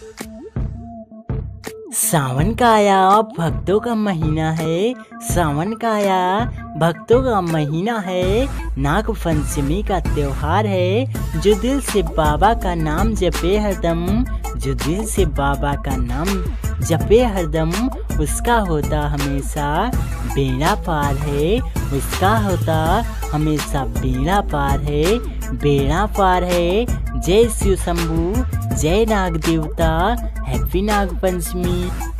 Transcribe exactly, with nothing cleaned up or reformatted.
सावन का आया भक्तों का महीना है। सावन का आया भक्तों का महीना है। नाग पंचमी का त्योहार है। जो दिल से बाबा का नाम जपे हरदम, जो दिल से बाबा का नाम जपे हरदम, उसका होता हमेशा बेड़ा पार है। उसका होता हमेशा बेड़ा पार है, बेड़ा पार है। जय शिव शंभू, जय नाग देवता, हैप्पी नाग पंचमी।